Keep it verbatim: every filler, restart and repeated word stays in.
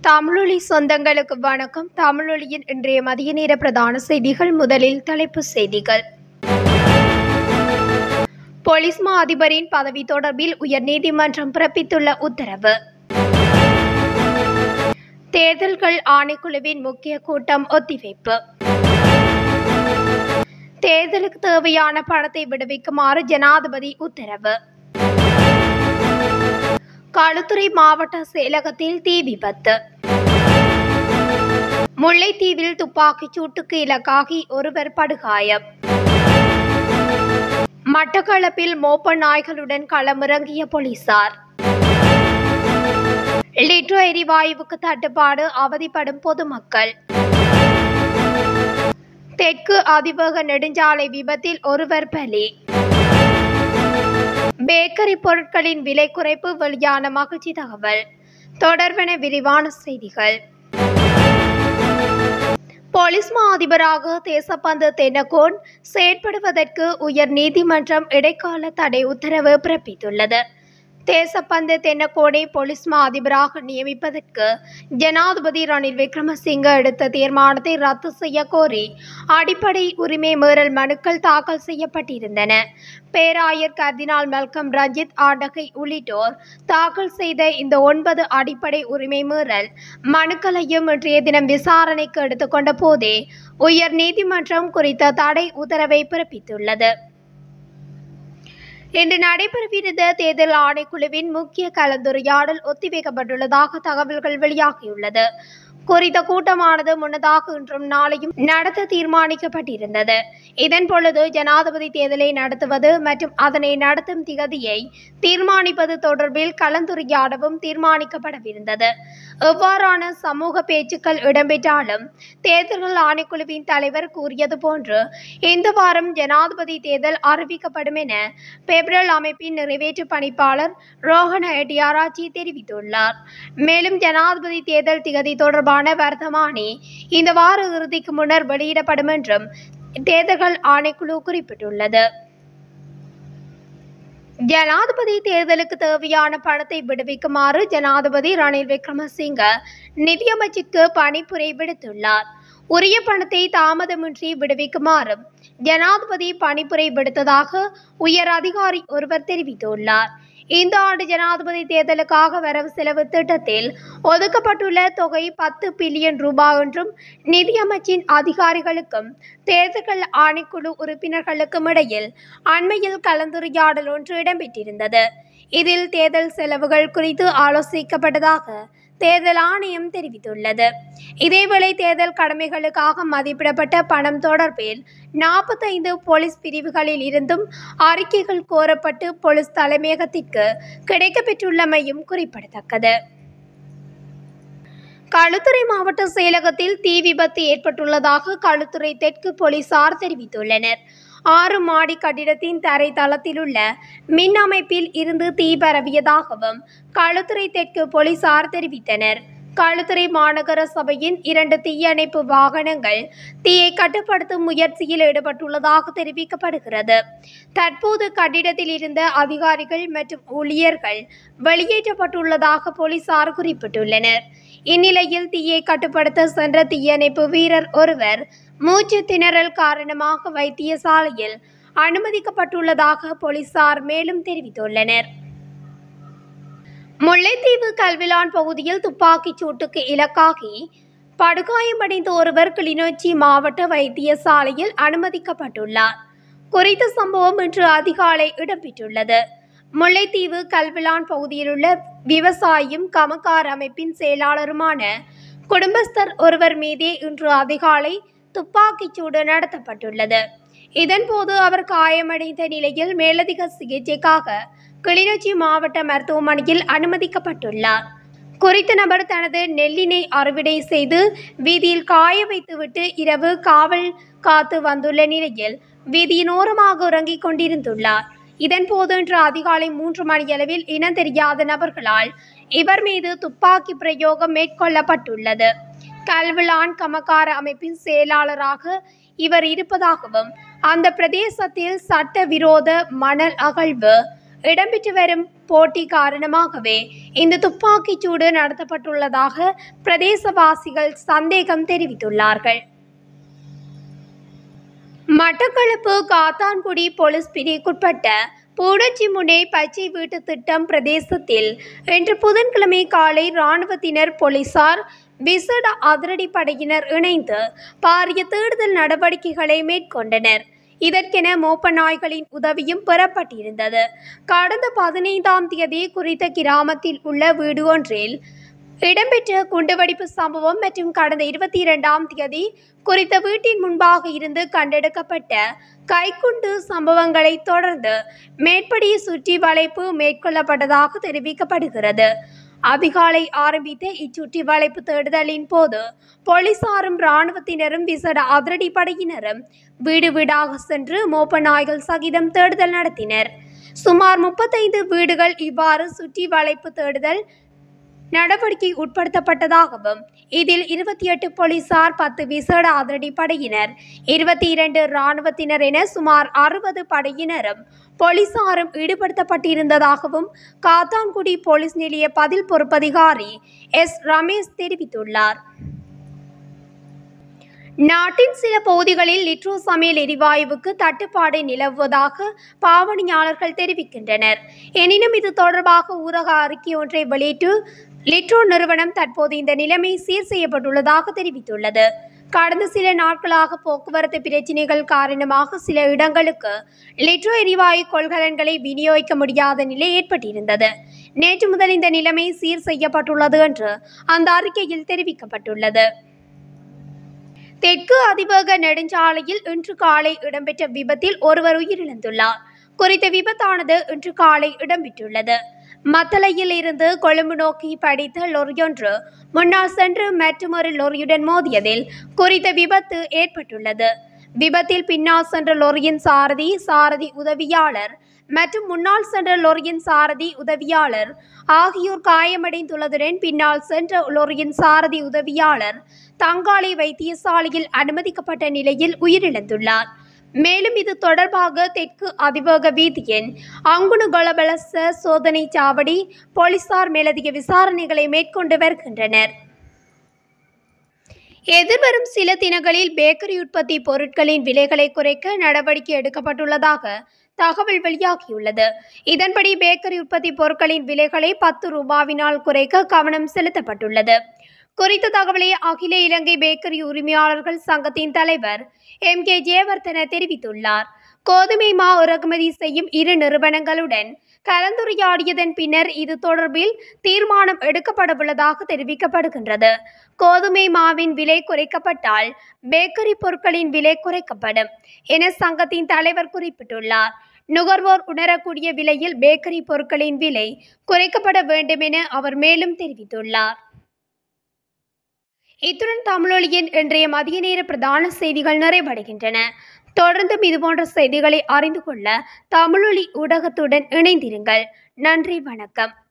தமிழொலி சொந்தங்களுக்கு வணக்கம். தமிழொலியின் இன்றைய மதிய நேர பிரதான செய்திகள். முதலில் தலைப்புச் செய்திகள். போலீஸ் மா அதிபரின் பதவி தொடர்பில் உயர்நீதிமன்றம் பிறப்பித்துள்ள உத்தரவு. தேர்தல்கள் ஆணைக்குழுவின் முக்கிய கூட்டம் ஒத்திவைப்பு. தேர்தலுக்கு தேவையான பணத்தை விடுவிக்குமாறு ஜனாதிபதி உத்தரவு. களுத்துறை மாவட்ட செயலகத்தில் தீ விபத்து. முல்லைத்தீவில் துப்பாக்கிச் சூட்டுக்கு இலக்காகி ஒருவர் படுகாயம். மட்டக்களப்பில் மோப்ப நாய்களுடன் களமிறங்கிய போலீசார். லிட்ரோ எரிவாயுவுக்கு தட்டுப்பாடு, அவதிப்படும் பொதுமக்கள். தெற்கு அதிவேக நெடுஞ்சாலை விபத்தில் ஒருவர் பலி. பேக்கரி பொருட்களின் விலை குறைப்பு வெளியான மகிழ்ச்சி தகவல். தொடர்பென விரிவான செய்திகள். போலீஸ் மா அதிபராக தேசப்பந்து தென்னகோன் செயற்படுவதற்கு உயர் நீதிமன்றம் இடைக்கால தடை உத்தரவு பிறப்பித்துள்ளது. தேசப்பந்து தென்னகோனை போலீஸ் மா அதிபராக நியமிப்பதற்கு ஜனாதிபதி ரணில் விக்ரமசிங்க எடுத்த தீர்மானத்தை ரத்து செய்ய கோரி அடிப்படை உரிமை மீறல் மனுக்கள் தாக்கல் செய்யப்பட்டிருந்தன. பேராயர் கர்தினால் மெல்கம் ரஞ்சித் ஆண்டகை உள்ளிட்டோர் தாக்கல் செய்த இந்த ஒன்பது அடிப்படை உரிமை மீறல் மனுக்களையும் இன்றைய தினம் விசாரணைக்கு எடுத்துக்கொண்ட போதே உயர் நீதிமன்றம் குறித்த தடை உத்தரவை பிறப்பித்துள்ளது. இன்று நடைபெறவிருந்த தேர்தல் ஆணைக்குழுவின் முக்கிய கலந்துரையாடல் ஒத்திவைக்கப்பட்டுள்ளதாக தகவல்கள் வெளியாகியுள்ளது. குறித்த கூட்டமானது முன்னதாக இன்றும் நாளையும் நடத்த தீர்மானிக்கப்பட்டிருந்தது. இதன் பொழுது ஜனாதிபதி தேர்தலை நடத்துவது மற்றும் அதனை நடத்தும் திகதியை தீர்மானிப்பது தொடர்பில் கலந்துரையாடவும் தீர்மானிக்கப்படவிருந்தது. எவ்வாறான சமூக பேச்சுக்கள் இடம்பெற்றாலும் தேர்தல்கள் ஆணைக்குழுவின் தலைவர் கூறியது போன்று இந்த வாரம் ஜனாதிபதி தேர்தல் அறிவிக்கப்படும் என பெப்ரல் அமைப்பின் நிறைவேற்று பணிப்பாளர் ரோஹன எட்டியாராச்சி தெரிவித்துள்ளார். மேலும் ஜனாதிபதி தேர்தல் திகதி தொடர்பான வர்த்தமானி இந்த வார இறுதிக்கு முன்னர் வெளியிடப்படும் என்றும் தேர்தல்கள் ஆணைக்குழு குறிப்பிட்டுள்ளது. ஜனாதிபதி தேர்தலுக்கு தேவையான பணத்தை விடுவிக்குமாறு ஜனாதிபதி ரணில் விக்ரமசிங்க நிதியமைச்சுக்கு பணிப்புரை விடுத்துள்ளார். உரிய பணத்தை தாமதமின்றி விடுவிக்குமாறும் ஜனாதிபதி பணிப்புரை விடுத்ததாக உயர் அதிகாரி ஒருவர் தெரிவித்துள்ளார். இந்த ஆண்டு ஜனாதிபதி தேர்தலுக்காக வரவு செலவு திட்டத்தில் ஒதுக்கப்பட்டுள்ள தொகை பத்து பில்லியன் ரூபாய் என்றும் நிதியமைச்சின் அதிகாரிகளுக்கும் தேர்தல்கள் ஆணைக்குழு உறுப்பினர்களுக்கும் இடையில் அண்மையில் கலந்துரையாடல் ஒன்று இடம்பெற்றிருந்தது. இதில் தேர்தல் செலவுகள் குறித்து ஆலோசிக்கப்பட்டதாக தேர்தல் ஆணையம் தெரிவித்துள்ளது. இதேவேளை தேர்தல் கடமைகளுக்காக மதிப்பிடப்பட்ட பணம் தொடர்பில் நாற்பத்தைந்து போலீஸ் பிரிவுகளில் இருந்தும் அறிக்கைகள் கோரப்பட்டு போலீஸ் தலைமையகத்திற்கு கிடைக்கப்பெற்றுள்ளமையும் குறிப்பிடத்தக்கது. களுத்துறை மாவட்ட செயலகத்தில் தீ விபத்து ஏற்பட்டுள்ளதாக களுத்துறை தெற்கு போலீசார் தெரிவித்துள்ளனர். ஆறு மாடி கட்டிடத்தின் தரை தளத்தில் உள்ள மின் அமைப்பில் இருந்து தீ பரவியதாகவும் களுத்துறை தெற்கு போலீசார் தெரிவித்தனர். களுத்துறை மாநகர சபையின் இரண்டு தீயணைப்பு வாகனங்கள் தீயை கட்டுப்படுத்தும் முயற்சியில் ஈடுபட்டுள்ளதாக தெரிவிக்கப்படுகிறது. தற்போது கட்டிடத்தில் இருந்த அதிகாரிகள் மற்றும் ஊழியர்கள் வெளியேற்றப்பட்டுள்ளதாக போலீசார் குறிப்பிட்டுள்ளனர். இந்நிலையில் தீயை கட்டுப்படுத்த சென்ற தீயணைப்பு வீரர் ஒருவர் மூச்சு திணறல் காரணமாக வைத்தியசாலையில் அனுமதிக்கப்பட்டுள்ளதாக போலீசார் மேலும் தெரிவித்துள்ளனர். முல்லைத்தீவு கல்விலான் பகுதியில் துப்பாக்கிச் சூட்டுக்கு இலக்காகி படுகாயமடைந்த ஒருவர் கிளிநொச்சி மாவட்ட வைத்தியசாலையில் அனுமதிக்கப்பட்டுள்ளார். குறித்த சம்பவம் இன்று அதிகாலை இடம்பெற்றுள்ளது. முல்லைத்தீவு கல்விலான் பகுதியில் உள்ள விவசாயியும் கமக்கார் அமைப்பின் செயலாளருமான குடும்பஸ்தர் ஒருவர் மீதே இன்று அதிகாலை துப்பாக்கிச் சூடு நடத்தப்பட்டுள்ளது. இதன்போது அவர் காயமடைந்த நிலையில் மேலதிக சிகிச்சைக்காக கிளிநொச்சி மாவட்ட மருத்துவமனையில் அனுமதிக்கப்பட்டுள்ளார். குறித்த நபர் தனது நெல்லினை அறுவடை செய்து வீதியில் காய வைத்துவிட்டு இரவு காவல் காத்து வந்துள்ள நிலையில் வீதியின் ஓரமாக உறங்கிக் கொண்டிருந்துள்ளார். இதன்போது இன்று அதிகாலை மூன்று மணியளவில் இனம் தெரியாத நபர்களால் இவர் மீது துப்பாக்கி பிரயோகம் மேற்கொள்ளப்பட்டுள்ளது. கல்விலான் கமக்கார அமைப்பின் செயலாளராக இவர் இருப்பதாகவும் அந்த பிரதேசத்தில் சட்டவிரோத மணல் அகழ்வு இடம்பெற்று வரும் போட்டி காரணமாகவே இந்த துப்பாக்கிச் சூடு நடத்தப்பட்டுள்ளதாக பிரதேசவாசிகள் சந்தேகம் தெரிவித்துள்ளார்கள். மட்டக்களப்பு காத்தான்குடி போலீஸ் பிரிவுக்குட்பட்ட பூடச்சிமுனை பச்சை வீட்டு திட்டம் பிரதேசத்தில் இன்று புதன்கிழமை காலை இராணுவத்தினர், போலீசார், விசேட அதிரடிப்படையினர் இணைந்து பாரிய தேடுதல் நடவடிக்கைகளை மேற்கொண்டனர். இதற்கென மோப்ப நாய்களின் உதவியும் பெறப்பட்டிருந்தது. கடந்த பதினைந்தாம் தேதி குறித்த கிராமத்தில் உள்ள வீடு ஒன்றில் இடம்பெற்ற குண்டுவெடிப்பு சம்பவம் மற்றும் கடந்த இருபத்தி இரண்டாம் தேதி குறித்த வீட்டின் முன்பாக இருந்து கண்டெடுக்கப்பட்ட கைக்குண்டு சம்பவங்களை தொடர்ந்து மேற்படி சுற்றி வளைப்பு மேற்கொள்ளப்பட்டதாக தெரிவிக்கப்படுகிறது. அதிகாலை ஆரம்பித்த இச்சுற்றி வளைப்பு தேடுதலின் போது போலீசாரும் இராணுவத்தினரும் விசேட அதிரடிப்படையினரும் வீடு வீடாக சென்று மோப்ப நாய்கள் சகிதம் தேடுதல் நடத்தினர். சுமார் முப்பத்தைந்து வீடுகள் இவ்வாறு சுற்றி வளைப்பு தேடுதல் நடவடிக்கை உட்படுத்தப்பட்டதாகவும் இதில் இருபத்தி எட்டு போலீசார், பத்து விசேட அதிரடி படையினர், இருபத்தி இரண்டு இராணுவத்தினர் என சுமார் அறுபது படையினரும் போலீசாரும் ஈடுபடுத்தப்பட்டிருந்ததாகவும் காத்தான்குடி போலீஸ் நிலைய பதில் பொறுப்பதிகாரி எஸ் ரமேஷ் தெரிவித்துள்ளார். நாட்டின் சில பகுதிகளில் லிட்ரோ சமையல் எரிவாயுவுக்கு தட்டுப்பாடு நிலவுவதாக பாவனையாளர்கள் தெரிவிக்கின்றனர். எனினும் இது தொடர்பாக ஊடக அறிக்கை ஒன்றை வெளியிட்டு லிட்ரோ நிறுவனம் தற்போது இந்த நிலைமை சீர் செய்யப்பட்டுள்ளதாக தெரிவித்துள்ளது. கடந்த சில நாட்களாக போக்குவரத்து பிரச்சினைகள் காரணமாக சில இடங்களுக்கு லிட்ரோ எரிவாயு கொள்கலன்களை விநியோகிக்க முடியாத நிலை ஏற்பட்டிருந்தது. நேற்று முதல் இந்த நிலைமை சீர் செய்யப்பட்டுள்ளது என்று அந்த அறிக்கையில் தெரிவிக்கப்பட்டுள்ளது. தெற்கு அதிவேக நெடுஞ்சாலையில் இன்று காலை இடம்பெற்ற விபத்தில் ஒருவர் உயிரிழந்துள்ளார். குறித்த விபத்தானது இன்று காலை இடம்பெற்றுள்ளது. மத்தளையில் இருந்து கொழும்பு நோக்கி படித்த லொரியொன்று முன்னால் சென்று மற்றொரு லொரியுடன் மோதியதில் குறித்த விபத்து ஏற்பட்டுள்ளது. விபத்தில் பின்னால் சென்ற லொரியின் சாரதி, சாரதி உதவியாளர் மற்றும் முன்னால் சென்ற லொரியின் சாரதி உதவியாளர் ஆகியோர் காயமடைந்துள்ளதுடன் பின்னால் சென்ற லொரியின் சாரதி உதவியாளர் தங்காலை வைத்தியசாலையில் அனுமதிக்கப்பட்ட நிலையில் உயிரிழந்துள்ளார். மேலும் இது தொடர்பாக தெற்கு அதிவேக வீதியின் அங்குணுகொலபலச சோதனை சாவடி போலீசார் மேலதிக விசாரணைகளை மேற்கொண்டு வருகின்றனர். எதிர்வரும் சில தினங்களில் பேக்கரி உற்பத்தி பொருட்களின் விலைகளை குறைக்க நடவடிக்கை எடுக்கப்பட்டுள்ளதாக தகவல் வெளியாகியுள்ளது. இதன்படி பேக்கரி உற்பத்தி பொருட்களின் விலைகளை பத்து ரூபாவினால் குறைக்க கவனம் செலுத்தப்பட்டுள்ளது. குறித்த தகவலை அகில இலங்கை பேக்கரி உரிமையாளர்கள் சங்கத்தின் தலைவர் எம் கே ஜெயவர்தன தெரிவித்துள்ளார். கோதுமை மா இறக்குமதி செய்யும் இரு நிறுவனங்களுடன் கலந்துரையாடியதன் பின்னர் இது தொடர்பில் தீர்மானம் எடுக்கப்படவுள்ளதாக தெரிவிக்கப்படுகின்றது. கோதுமை மாவின் விலை குறைக்கப்பட்டால் பேக்கரி பொருட்களின் விலை குறைக்கப்படும் என சங்கத்தின் தலைவர் குறிப்பிட்டுள்ளார். நுகர்வோர் உணரக்கூடிய விலையில் பேக்கரி பொருட்களின் விலை குறைக்கப்பட வேண்டும் என அவர் மேலும் தெரிவித்துள்ளார். இத்துடன் தமிழொலியின் இன்றைய மதிய நேர பிரதான செய்திகள் நிறைவடைகின்றன. தொடர்ந்தும் இதுபோன்ற செய்திகளை அறிந்து கொள்ள தமிழொலி ஊடகத்துடன் இணைந்திருங்கள். நன்றி, வணக்கம்.